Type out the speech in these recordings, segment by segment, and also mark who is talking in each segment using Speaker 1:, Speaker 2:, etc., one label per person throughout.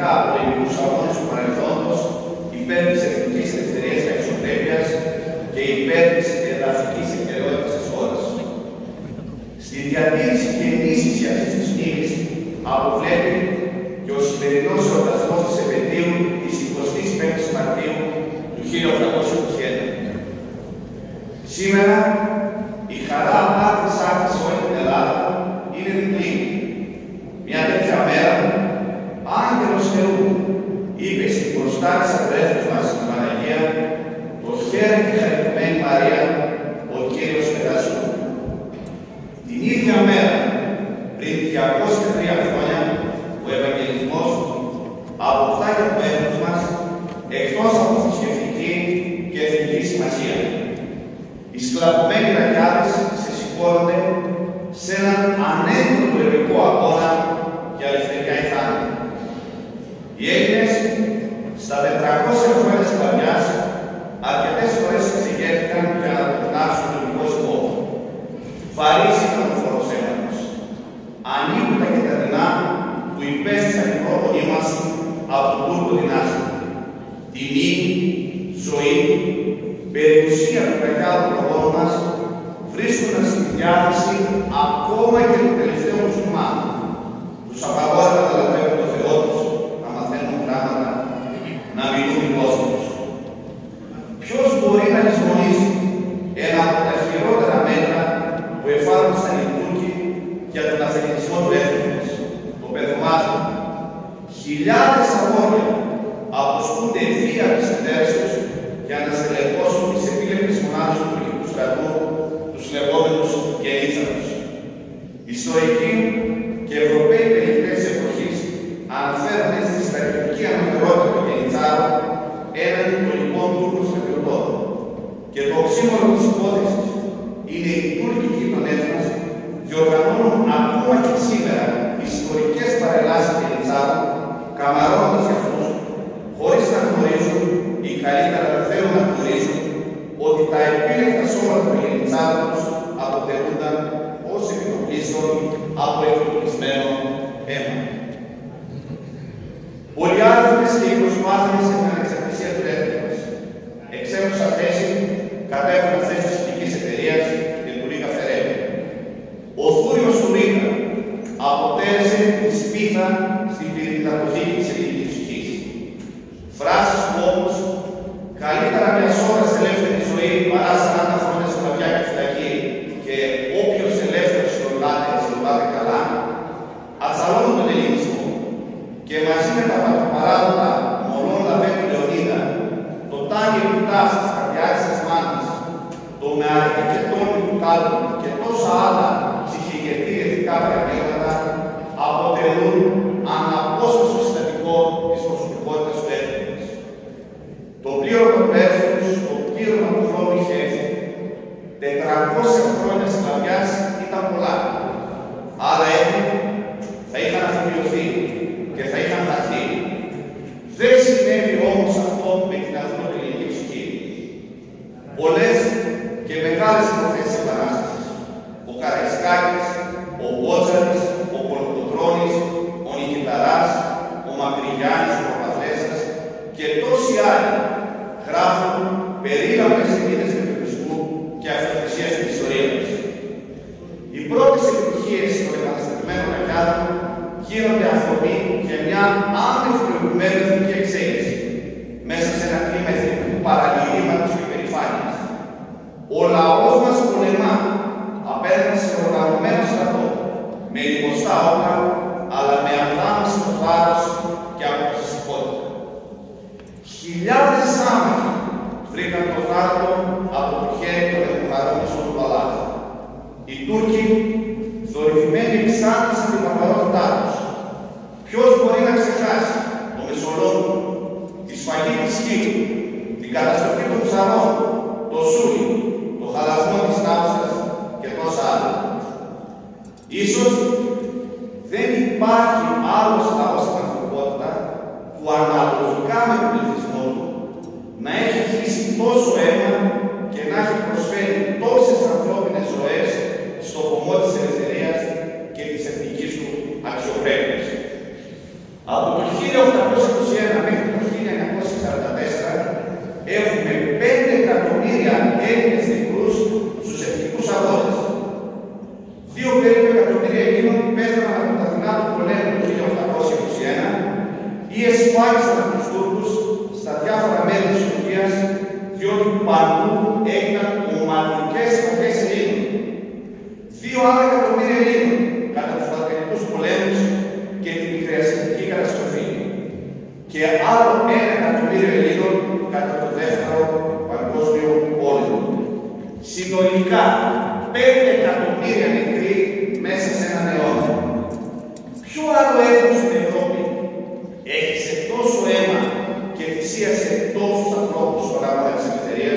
Speaker 1: ιδανικά πολεμικούς αγώνες του παρελθόντος υπέρ της εθνικής ελευθερίας και αξιοπρέπειας και υπέρ της εδαφικής ακεραιότητας της χώρας. Στη διατήρηση και ενίσχυση αυτής της μνήμης αποβλέπει και ο σημερινός εορτασμός της επετείου της 25ης Μαρτίου του 1821. Σήμερα η χαρά άπατης άκρης σε όλη την Ελλάδα είναι διπλή. Μια τέτοια μέρα, άγγελος Θεού είπε στην προστάτησα πρέφτους μας στην Παναγία, το χέρι τη χαριτωμένη Μαρία, ο Κύριος Περασού. Την ίδια μέρα, πριν 203 χρόνια, ο Ευαγγελισμός αποκτά για το έθνος μας εκτός από θρησκευτική και εθνική σημασία. Οι σκλαβωμένοι ραγιάδες σηκώνονται σε έναν ανέντοτο ειρηνικό αγώνα για ελευθερία ή θάνατο. Οι Έλληνες, στα 400 χρόνια σκλαβιάς, αρκετές φορές εξηγήθηκαν για να περνάσουν το ελληνικό σκόπο. Βαρύς ήταν ο φόρος αίματος. Ανήκοντα και τα δεινά που υπέστησαν οι πρόγονοί μας από τον Τούρκο δυνάστη. Τιμή, ζωή, περιουσία του κακιάδου προγόνου μας βρίσκονταν στη διάθεση ακόμα και του τελευταίου μουσουλμάνου. Τους απαγόρευε να λατρεύουν τον Θεό τους, να μαθαίνουν πράγματα, να μιλούν η γλώσσα τους. Ποιος μπορεί να λησμονήσει ένα από τα χειρότερα μέτρα που εφάρμοσαν οι Τούρκοι για τον αθλητισμό του έθνους μας, το παιδομάζο? Χιλιάδες αγόρια αποσκούνται ευθεία από τις μητέρες τους για να στελεχώσουν τις επίλεπτες μονάδες του τουρκικού στρατού, τους λεγόμενους Γενίτσαρους. Ιστορικοί και Ευρωπαίοι περιοχές της εποχής αναφέρονται στη στρατιωτική αναφερότητα των Γενιτσάρων έναντι των λοιπόν Τούρκων στρατιωτών. Και το οξύμορο της υπόθεσης είναι οι Τούρκοι γείτονές μας διοργανώνουν ακόμα και σήμερα ιστορικές παρελάσεις Γενιτσάρων, καμαρώνοντας για αυτούς, χωρίς να γνωρίζουν ή καλύτερα να θέλουν να γνωρίζουν ότι τα επίλεκτα σώματα των Γενιτσάρων τους αποτελούνταν ως επιτοπλίστων από εκτοπισμένο αίμα. Πολυάριθμες και οι προσπάθειες για την ανεξαρτησία του έθνους μας. Εξέχουσα θέση κατέχουν αυτές της ειδικής εταιρείας και του Ρίκα Φεραίρου. Ο θούριος του Ρίκα αποτέλεσε τη σπίθα στην πυρηνικαποθήκη της ελληνικής ψυχής. Φράσεις που όμως καλύτερα μια ώρας ελεύθερη ζωή παρά 40 χρόνια σκλαβιά και φυλακή και όποιος ελεύθερος συλλογάται καλά, ατσαλώνουν τον ελληνισμό και μαζί με τα παράδοτα μολών Λαβέτου Λεωνίδα, το τάγι του τάφου της καρδιάς της μάνας, το με αρκετή και τόλμη του κάλου και τόσα άλλα ψυχηγετήρια πράγματα αποτελούν αναπόσπαστο συστατικό της προσωπικότητας του έθνους. Το πλήρωμα του έθνους, το πλήρωμα του χρόνου είχε έρθει. 400 χρόνια σκλαβιάς ήταν πολλά. Άρα έθνη θα είχαν αφημιωθεί και θα είχαν χαθεί. Δεν συνέβη όμως αυτό με την ανθρώπινη ελληνική ψυχή. Πολλές και μεγάλες υποθέσεις επανάστασης. Ο Καραϊσκάκης, ο Μπότσαρης, ο Κολοκοτρώνης, ο Νικηταράς, ο Μακρυγιάννης, ο Παπαθλέσσας και τόσοι άλλοι γράφουν περίλαβες σελίδες περιορισμού και αυτοθυσίας στην ιστορία μας. Οι πρώτες επιτυχίες των επαναστατημένων Αγιάδων γίνονται αφορμή για μια άνευ προηγουμένου εθνική εξέλιξη μέσα σε ένα κλίμα εθνικού παραλυρήματος και περηφάνειας. Ο λαός μας πολεμά απέναντι σε οργανωμένο στρατό, με λιγοστά όπλα, αλλά με αδάμαστο θάρρος και αποφασιστικότητα. Χιλιάδες άμαχοι βρήκαν το θάρρο από το χέρι των εποχαρών στον παλάτι. Οι Τούρκοι, θορυβημένοι, εξάρτησαν την βαρβαρότητά τους. Ποιος μπορεί να ξεχάσει το Μεσολόγγι, τη σφαγή της Χίου, την καταστροφή των ψαρών, το Σούλι, το χαλασμό της Νάψας και τόσα άλλα. Ίσως δεν υπάρχει άλλος λαός στην ανθρωπότητα που αναλογικά με τον πληθυσμό του να έχει χύσει τόσο αίμα και να έχει προσφέρει τόσες ανθρώπινες ζωές στο βωμό της 1821 μέχρι το 1944 έχουμε 5 εκατομμύρια Έλληνες νεκρούς στους εθνικούς αγώνες. 2 περίπου εκατομμύρια Ελλήνων πέθαναν από τα δεινά του πολέμου του 1821 ή εσφάλισαν από τους Τούρκους στα διάφορα μέρη της Τουρκίας, διότι παντού έγιναν ομαδικές σφαγές Ελλήνων. 2 άλλα εκατομμύρια Ελλήνων κατά τους Βαλκανικούς πολέμους και την Μικρασιατική καταστροφή. Και άλλο 1 εκατομμύριο Ελλήνων κατά το Δεύτερο Παγκόσμιο Πόλεμο. Συνολικά 5 εκατομμύρια νεκροί μέσα σε έναν αιώνα. Ποιο άλλο έθνος στην Ευρώπη έχισε τόσο αίμα και θυσίασε τόσους ανθρώπους στον αγώνα της ελευθερίας?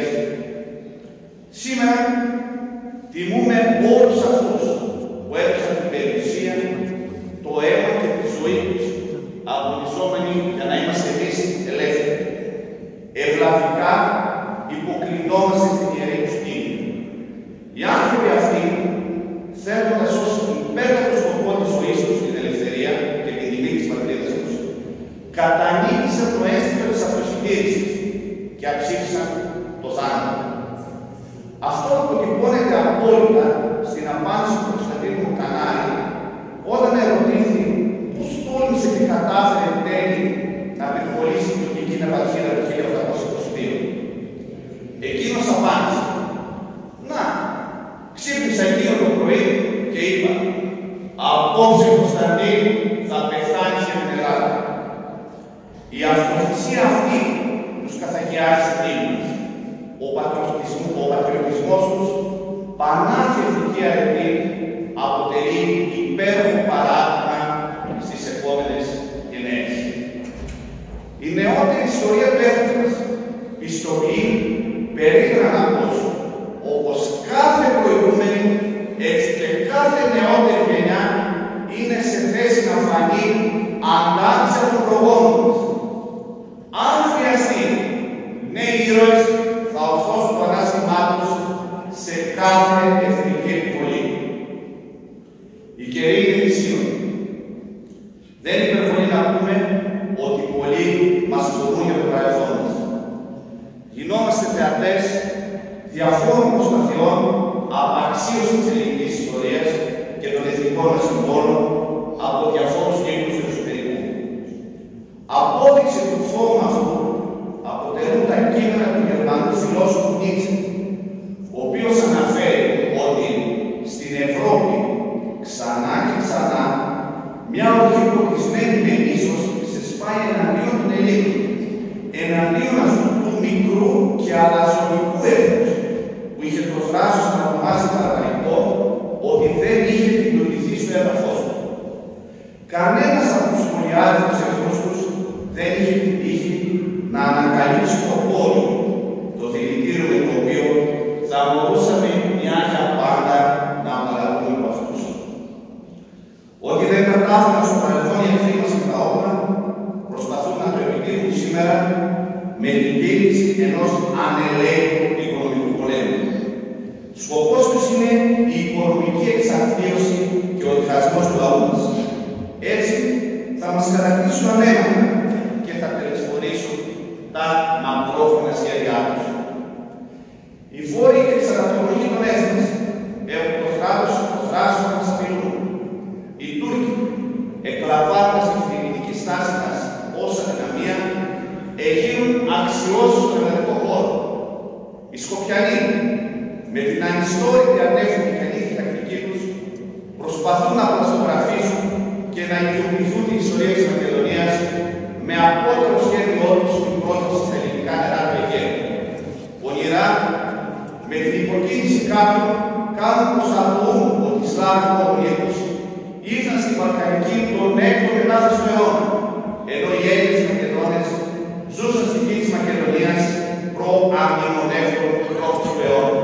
Speaker 1: Σήμερα τιμούμε όλους αυτούς που έδωσαν την περιουσία, το αίμα και τη ζωή τους, αγωνιζόμενοι για να είμαστε εμείς ελεύθεροι. Ευλαβικά υποκλεινόμαστε στην ιερή τους μνήμη. Οι άνθρωποι αυτοί, θέλοντας ως υπέρτατο σκοπό της ζωής τους την ελευθερία και την τιμή της πατρίδας τους, κατανίκησαν το αίσθημα της αυτοσυντήρησης και αψήφισαν το θάνατο. Αυτό αποτυπώνεται απόλυτα στην απάντηση του Κωνσταντίνου Κανάρη όταν ερωτήθη πώς τόλμησε και κατάφερε εν τέλει να πυρπολίσει την τουρκική ναυαρχίδα του 1822. Εκείνος απάντησε: «Να, ξύπνησα εκείνο το πρωί και είπα, απόψε Κωνσταντίνου θα πεθάνεις για την Ελλάδα». Η αυτοθυσία αυτή τους καθαγιάζει στην μνήμη μας. Ο πατριωτισμός τους, πανάρχη εθνική αρετή, αποτελεί υπέροχο παράδειγμα στις επόμενες γενναίες. Η νεότερη ιστορία του έθνους μας πιστοποιεί περίγραμμα όπως κάθε προηγούμενη, έτσι και κάθε νεότερη γενιά είναι σε θέση να φανεί ανάμεσα των προγόνων μας. Αν χρειαστεί, νέοι ήρωες θα ορθώσουν το ανάστημά τους σε κάθε εθνική επιβολή. Η καιρή είναι δυσίωνη. Δεν είναι υπερβολή να πούμε ότι πολλοί μας φορούν για το παρελθόν μας. Γινόμαστε θεατές διαφόρων προσπαθειών απαξίωσης της ελληνικής ιστορίας και των εθνικών μας συμβόλων από διαφόρους κύκλους του εξωτερικού. Απόδειξη του φόρου αυτού αποτελούν τα κείμενα του Γερμανού φιλόσοφου Νίτσε, ο οποίος αναφέρει ότι στην Ευρώπη ξανά και ξανά μια οργή πολιτισμένη με μίσος σε σπάει εναντίον των Ελλήνων, εναντίον αυτού του μικρού και αλαζονικού έθνους που είχε το θράσος να ονομάζει παραδειγμό ότι δεν είχε δημιουργηθεί στο έδαφος του. Κανένας από τους πολυάριθμους εχθρούς τους δεν είχε την τύχη να ανακαλύψει το πόλο, το δηλητήριο με το οποίο θα μπορούσαμε μια για πάντα να απαλλαγούμε από αυτούς. Ότι δεν κατάφεραν στο παρελθόν οι εχθροί μας με τα όπλα, προσπαθούν να το επιτύχουν σήμερα με την κήρυξη ενός ανελαίτου οικονομικού πολέμου. Σκοπός τους είναι η οικονομική εξαρτήρωση και ο διχασμός του λαού μας. Έτσι θα μας κατακτήσουν ανέμανα και θα τελεσφορήσουν τα μακρόχρονα σχέδιά τους. Οι βόρειοι και τις ανατολικοί γειτονές μας έχουν το θράσος να μας απειλούν. Οι Τούρκοι, εκλαμβάνοντας την φιλική στάση μας ως αδυναμία, εγείρουν αξιώσεις στον ελληνικό χώρο. Οι Σκοπιανοί, με την ανιστόρητη ανεύθυνη και ανήθικη τακτική τους, προσπαθούν να πλαστογραφήσουν και να ιδιοποιηθούν την ιστορία της Μακεδονίας με απότερο σχέδιό τους στην πρόσβαση στα ελληνικά νερά του Αιγαίου. Πονηρά, με την υποκίνηση κάποιων, κάνουν πως αγνοούν ότι οι Σλάβοι Μογγολίους ήρθαν στην Βαλκανική τον 6ο μετά στο αιώνα, ενώ οι Έλληνες Μακεδόνες ζούσαν στην γη της Μακεδονίας προ-αμνημονεύτων του 8ου αιώνα.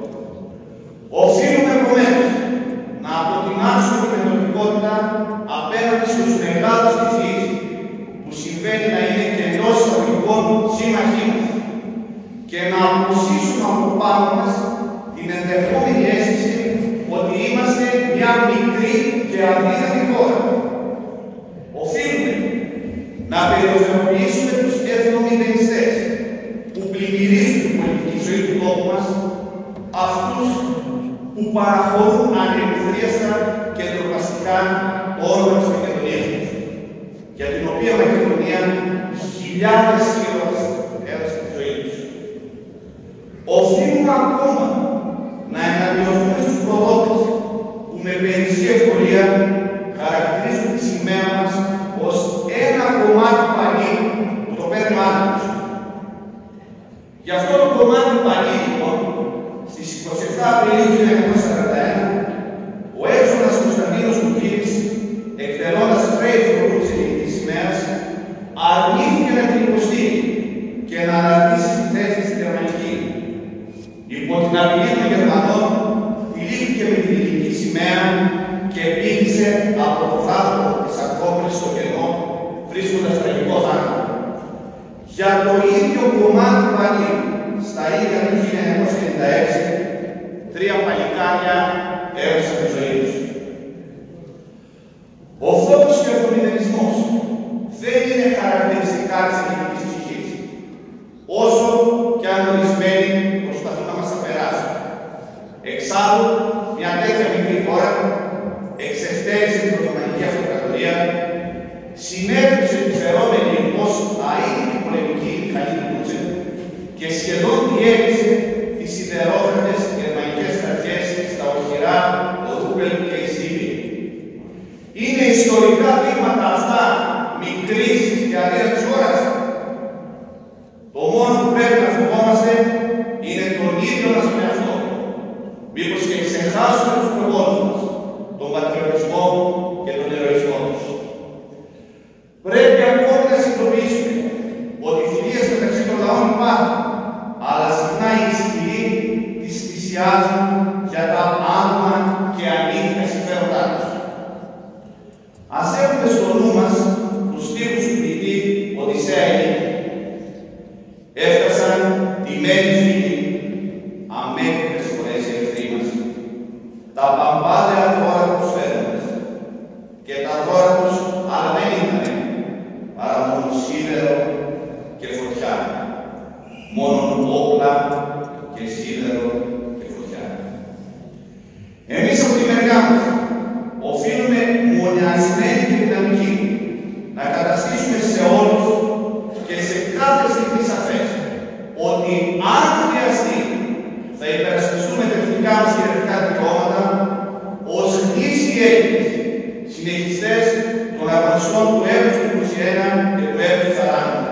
Speaker 1: Οφείλουμε επομένως να αποτιμάσουμε την ενωτικότητα απέναντι στους μεγάλους τυφείς που συμβαίνει να είναι και εντός εισαγωγικών σύμμαχοί μας και να αποσύσουμε από πάνω μας την ενδεχόμενη αίσθηση ότι είμαστε μια μικρή και αδύναμη χώρα. Οφείλουμε να περιοθεωποιήσουμε τους εθνομηδενιστές που πλημμυρίζουν την πολιτική ζωή του τόπου μας, αυτούς που παραχωρούν ανελευθερίαστα και ντροπαστικά το όνομα της Μακεδονίας μας, για την οποία Μακεδονία χιλιάδες ήρωες έδωσαν τη ζωή τους. Οφείλουμε ακόμα να εναντιωθούμε στους προδότες που με περισσή ευκολία χαρακτηρίζουν τη σημαία μας ως ένα κομμάτι πανί που το παίρνει άντρας. Γι' αυτό το κομμάτι πανί, λοιπόν, στις 27 Απριλίου 1941, ο έξονας Κωνσταντίνος Κουκκίδης, εκτελώντας τρέιθρο της ελληνικής σημαίας, αρνήθηκε να την υποστείλει και να αναρτήσει τη θέση στη γερμανική. Υπό την απειλή των Γερμανών, τυλίχθηκε με την ελληνική σημαία και πήγησε από το θάνατο της Ακρόπολης στο κενό, βρίσκοντας τραγικό θάνατο. Για το ίδιο κομμάτι πανί, στα ίδια του 1996, 3 παλικάρια έδωσαν τη ζωή τους. Ο φόβος και ο εθνομηδενισμός δεν είναι χαρακτηριστικά της ελληνικής ψυχής, όσο και αν ορισμένοι προσπαθούν να μας τα περάσουν. Εξάλλου, μια τέτοια μικρή χώρα εξευτέλισε την Οθωμανική Αυτοκρατορία, συνέβησε τη φερόμενη ως αείμνη πολεμική μηχανή του Λούτζεν και σχεδόν διέλυσε τις σιδερόφρενες γερμανικές στρατιές στα οχυρά Ρούμπελ και Ιστίβη. Είναι ιστορικά βήματα αυτά μικρής και αδύνατης χώρας. Το μόνο που πρέπει να φοβόμαστε είναι τον ίδιο μας με αυτό. Μήπως και ξεχάσουμε τους προγόνους μας, τον πατριωτισμό και τον ηρωισμό τους. Πρέπει ακόμη να συνειδητοποιήσουμε ότι οι φιλίες μεταξύ των λαών υπάρχουν, αλλά συχνά οι ισχυροί τις θυσιάζουν για τα άτομα και ανήθικα συμφέροντά τους. Ας έχουμε στο νου μας τους στίχους του ποιητή Οδυσσέα Ελίκη. Έφτασαν τιμένοι φίλοι, αμέτρητες φορές οι εχθροί μας, τα παμπάλαια δώρα τους φέρνοντας, και τα δώρα τους άλλα δεν ήταν, παρά μόνο σίδερο και φωτιά, μόνο όπλα και σίδερο και φωτιά. Εμείς από τη μεριά μας οφείλουμε μονιασμένοι και δυναμικοί να καταστήσουμε σε όλους και σε κάθε στιγμή σαφές ότι αν χρειαστεί θα υπερασπιστούμε τα εθνικά μας κυριαρχικά δικαιώματα ως γνήσιοι Έλληνες, συνεχιστές των αγωνιστών του έτους του 21 και του έτους του 40.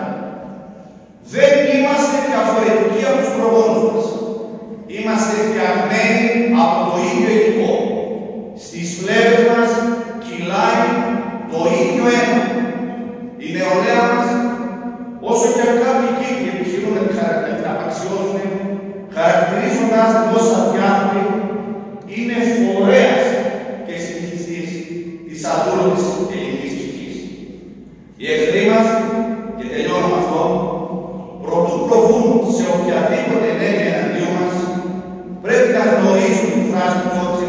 Speaker 1: Δεν είμαστε διαφορετικοί από τους προγόνους μας. Είμαστε φτιαγμένοι από το ίδιο υλικό. Στις φλέβες μας κυλάει το ίδιο αίμα. Η νεολαία μας, όσο και αν κάποιοι κύκλοι επιχειρούν να την απαξιώσουν, χαρακτηρίζοντας την ως αδιάθρωπη, είναι φορέας και συνεχιστής της αδούλωτης ελληνικής ψυχής. Οι εχθροί μας, και τελειώνω με αυτό, προτού προβούν σε οποιαδήποτε ενέργεια εναντίον μας, πρέπει να γνωρίζουν τη φράση του